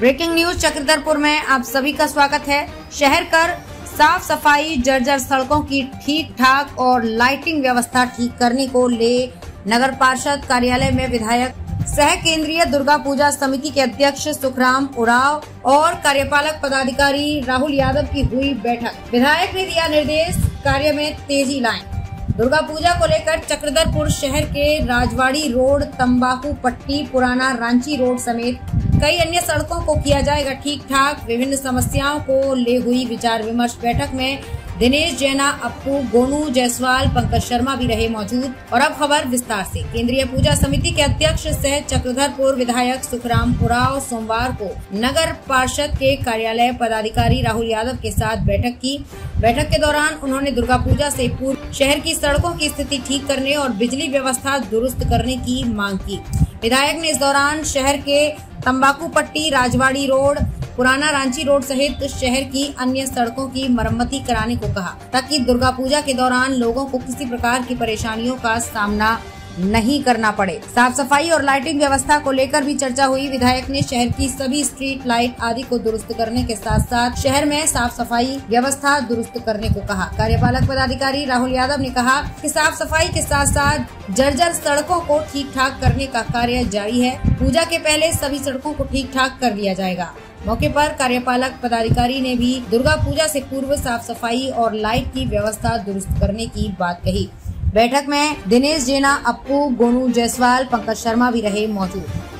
Breaking news Chakradharpur में आप सभी का स्वागत है। शहर कर साफ सफाई, जर्जर सड़कों की ठीक ठाक और लाइटिंग व्यवस्था ठीक करने को ले नगर पार्षद कार्यालय में विधायक सह केंद्रीय दुर्गा पूजा समिति के अध्यक्ष सुखराम उरांव और कार्यपालक पदाधिकारी राहुल यादव की हुई बैठक। विधायक ने दिया निर्देश, कार्य में तेजी लाएं। दुर्गा पूजा को लेकर चक्रधरपुर शहर के राजवाड़ी रोड, तंबाकू पट्टी, पुराना रांची रोड समेत कई अन्य सड़कों को किया जाएगा ठीक ठाक। विभिन्न समस्याओं को ले हुई विचार विमर्श बैठक में दिनेश जैना, अप्पू, गोनू जायसवाल, पंकज शर्मा भी रहे मौजूद। और अब खबर विस्तार से। केंद्रीय पूजा समिति के अध्यक्ष सह चक्रधरपुर विधायक सुखराम उरांव सोमवार को नगर पार्षद के कार्यालय पदाधिकारी राहुल यादव के साथ बैठक की। बैठक के दौरान उन्होंने दुर्गा पूजा से पूर्व शहर की सड़कों की स्थिति ठीक करने और बिजली व्यवस्था दुरुस्त करने की मांग की। विधायक ने इस दौरान शहर के तंबाकू पट्टी, राजवाड़ी रोड, पुराना रांची रोड सहित शहर की अन्य सड़कों की मरम्मती कराने को कहा, ताकि दुर्गा पूजा के दौरान लोगों को किसी प्रकार की परेशानियों का सामना नहीं करना पड़े। साफ सफाई और लाइटिंग व्यवस्था को लेकर भी चर्चा हुई। विधायक ने शहर की सभी स्ट्रीट लाइट आदि को दुरुस्त करने के साथ साथ शहर में साफ सफाई व्यवस्था दुरुस्त करने को कहा। कार्यपालक पदाधिकारी राहुल यादव ने कहा कि साफ सफाई के साथ साथ जर्जर सड़कों को ठीक ठाक करने का कार्य जारी है। पूजा के पहले सभी सड़कों को ठीक ठाक कर दिया जाएगा। मौके पर कार्यपालक पदाधिकारी ने भी दुर्गा पूजा से पूर्व साफ सफाई और लाइट की व्यवस्था दुरुस्त करने की बात कही। बैठक में दिनेश जैना, अप्पू, गोनू जायसवाल, पंकज शर्मा भी रहे मौजूद।